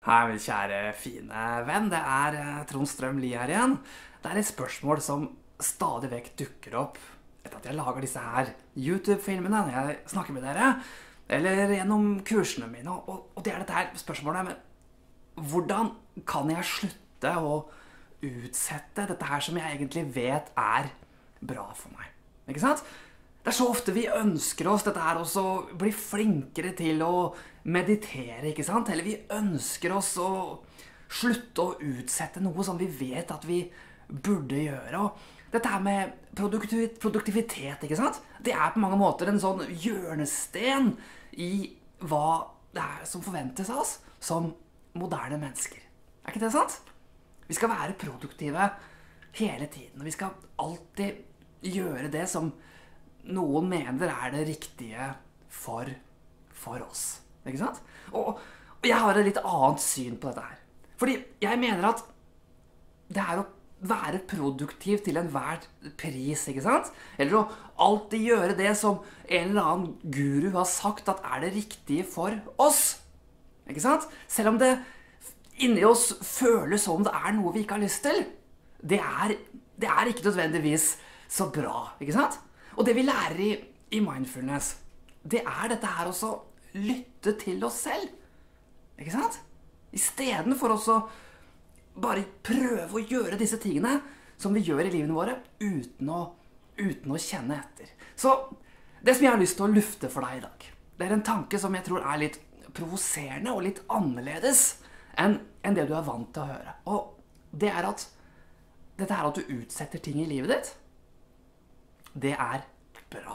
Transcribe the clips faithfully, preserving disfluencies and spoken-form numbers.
Hei, min kjære, fine venn. Det er eh, Trond Strøm Lie her igjen. Det er et spørsmål som stadig vekk dukker opp etter at jeg lager disse her YouTube-filmene når jeg snakker med dere, eller gjennom kursene mine. Og, og det er dette her spørsmålet, men hvordan kan jeg slutte å utsette dette her som jeg egentlig vet er bra for meg? Ikke sant? Det er så ofte vi ønsker oss dette her også, bli flinkere til å meditere, ikke sant? Eller vi ønsker oss å slutte å utsette noe som vi vet at vi burde gjøre. Og dette her med produktivitet, ikke sant? Det er på mange måter en sånn hjørnesten i hva det er som forventes av oss som moderne mennesker. Er ikke det sant? Vi skal være produktive hele tiden, og vi skal alltid gjøre det som noen mener er det riktige for, for oss. Ikke sant? Og, og jeg har et litt annet syn på dette her. Fordi jeg mener at det er å være produktiv til enhver pris, ikke sant? Eller å alltid gjøre det som en eller annen guru har sagt at er det riktige for oss. Ikke sant? Selv om det inni oss føles som det er noe vi ikke har lyst til. Det er, det er ikke nødvendigvis så bra, ikke sant? Og det vi lærer i, i mindfulness, det er dette her også lytte til oss selv. Ikke sant? I stedet for oss å bare prøve å gjøre disse tingene som vi gjør i livene våre, uten å, uten å kjenne etter. Så det som jeg har lyst til å lufte for deg i dag, det er en tanke som jeg tror er litt provoserende og litt annerledes enn, enn det du er vant til å høre. Og det er at dette her at du utsetter ting i livet ditt, det er bra.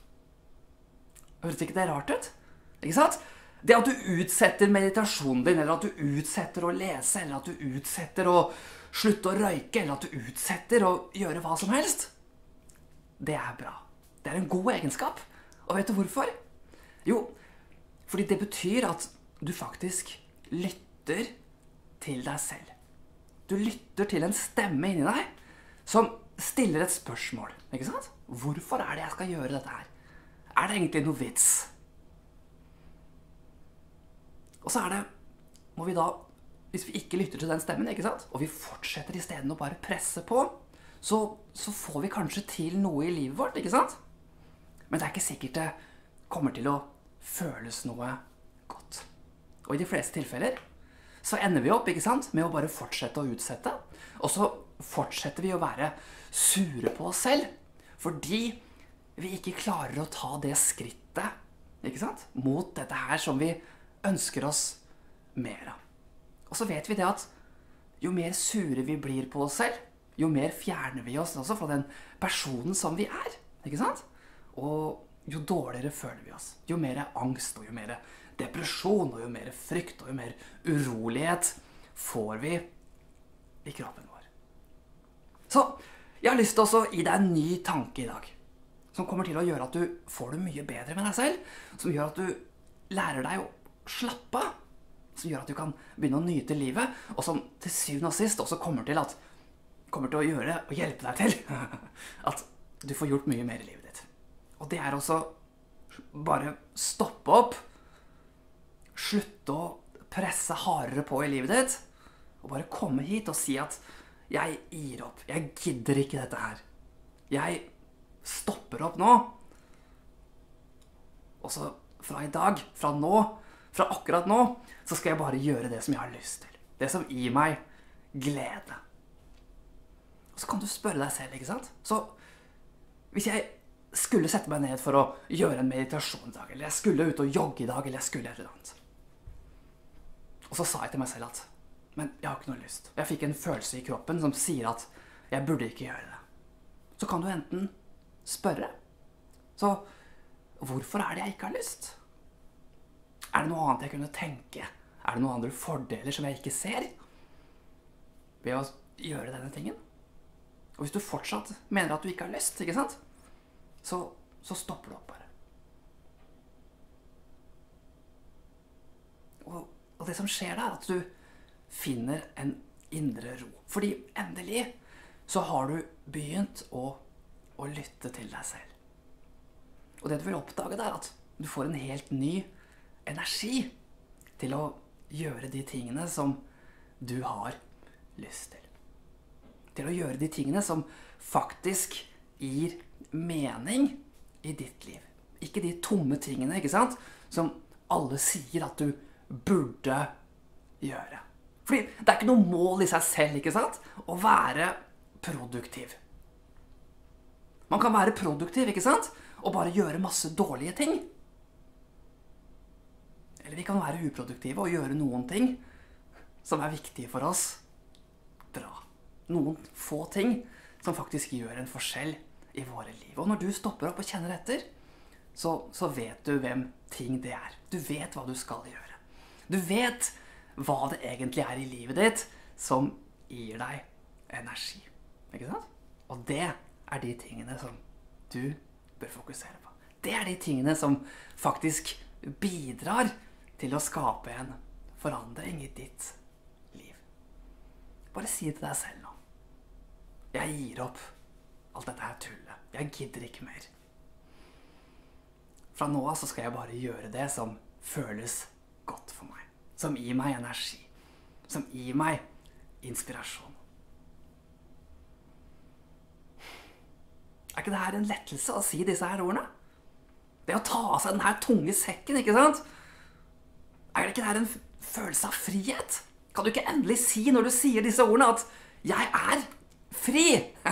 Høres ikke det rart ut? Ikke sant? Det at du utsetter meditasjonen din, eller at du utsetter å lese, eller at du utsetter å slutte å røyke, eller at du utsetter å gjøre hva som helst, det er bra. Det er en god egenskap. Og vet du hvorfor? Jo, fordi det betyr at du faktisk lytter til deg selv. Du lytter til en stemme inni deg som stiller et spørsmål, ikke sant? Hvorfor er det jeg skal gjøre dette her? Er det egentlig noe vits? Og så er det, må vi da, hvis vi ikke lytter til den stemmen, ikke sant? Og vi fortsetter i stedet å bare presse på, så, så får vi kanskje til noe i livet vårt, ikke sant? Men det er ikke sikkert det kommer til å føles noe godt. Og i de fleste tilfeller så ender vi opp, ikke sant, med å bare fortsette å utsette, og så fortsetter vi å være sure på oss selv, fordi vi ikke klarer å ta det skrittet, ikke sant, mot dette her som vi ønsker oss mer av. Og så vet vi det at jo mer sure vi blir på oss selv, jo mer fjerner vi oss også fra den personen som vi er, ikke sant? Og jo dårligere føler vi oss, jo mer angst, og jo mer depresjon, og jo mer frykt, og jo mer urolighet får vi i kroppen vår. Så jeg har lyst til å gi deg en ny tanke i dag, som kommer til å gjøre at du får det mye bedre med deg selv, som gjør at du lærer deg å slappe av, som gjør at du kan begynne å nyte livet, og som til syvende og sist også kommer til, at, kommer til å gjøre og hjelpe deg til at du får gjort mye mer i livet ditt. Og det er også bare stoppe opp, slutte å presse hardere på i livet ditt, og bare komme hit og si at jeg gir opp, jeg gidder ikke dette her. Jeg stopper opp nå. Og så fra i dag, fra nå, fra akkurat nå, så skal jeg bare gjøre det som jeg har lyst til. Det som gir meg glede. Og så kan du spørre deg selv, ikke sant? Så hvis jeg skulle sette meg ned for å gjøre en meditasjon i dag, eller jeg skulle ut og jogge i dag, eller jeg skulle et eller annet. Og så sa jeg til meg selv at, men jeg har ikke noe lyst. Jeg fikk en følelse i kroppen som sier at jeg burde ikke gjøre det. Så kan du enten spørre. Så hvorfor er det jeg ikke har lyst? Er det noe annet jeg kunne tenke? Er det noen andre fordeler som jeg ikke ser ved å gjøre denne tingen? Og hvis du fortsatt mener at du ikke har lyst, ikke sant? Så, så stopper du opp bare. Og, og det som skjer da er at du finner en indre ro. Fordi endelig så har du begynt å, å lytte til deg selv. Og det du vil oppdage er at du får en helt ny energi til å gjøre de tingene som du har lyst til. Til å gjøre de tingene som faktisk gir mening i ditt liv. Ikke de tomme tingene, ikke sant? Som alle sier at du burde gjøre. Fordi det er ikke noe mål i seg selv, ikke sant? Å være produktiv. Man kan være produktiv, ikke sant? Og bare gjøre masse dårlige ting. Eller vi kan være uproduktive og gjøre noen ting som er viktige for oss. Bra. Noen få ting som faktisk gjør en forskjell i våre liv. Og når du stopper opp og kjenner etter, så, så vet du hvem ting det er. Du vet hva du skal gjøre. Du vet hva det egentlig er i livet ditt som gir deg energi. Ikke sant? Og det er de tingene som du bør fokusere på. Det er de tingene som faktisk bidrar til å skape en forandring i ditt liv. Bare si det til deg selv nå. Jeg gir opp alt dette her tullet. Jeg gidder ikke mer. Fra nå av så skal jeg bare gjøre det som føles godt for meg. Som gir meg energi. Som gir meg inspirasjon. Er ikke det her en lettelse å si disse her ordene? Det å ta av seg den her tunge sekken, ikke sant? Er det ikke det her en følelse av frihet? Kan du ikke endelig si når du sier disse ordene at jeg er fri?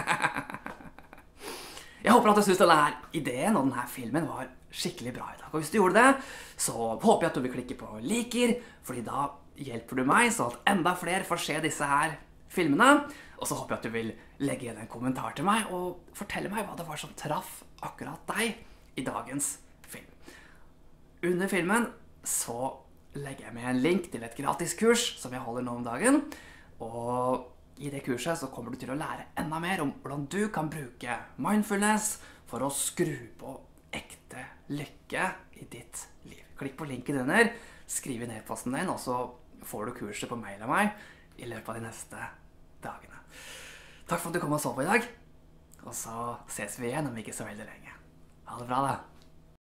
Jeg håper at du synes denne her ideen og denne filmen var skikkelig bra i dag. Og hvis du gjorde det, så håper jeg at du vil klikke på liker, fordi da hjelper du meg så at enda flere får se disse her filmene. Og så håper jeg at du vil legge igjen en kommentar til meg og fortelle meg hva det var som traff akkurat deg i dagens film. Under filmen så legger jeg med en link til et gratis kurs som jeg holder nå om dagen. Og i det kurset så kommer du til å lære enda mer om hvordan du kan bruke mindfulness for å skru på ekte lykke i ditt liv. Klikk på linken under, skriv inn e-posten din, og så får du kurset på mail av meg i løpet av de neste dagene. Takk for at du kom og så på i dag, og så ses vi igjen om ikke så veldig lenge. Ha det bra da!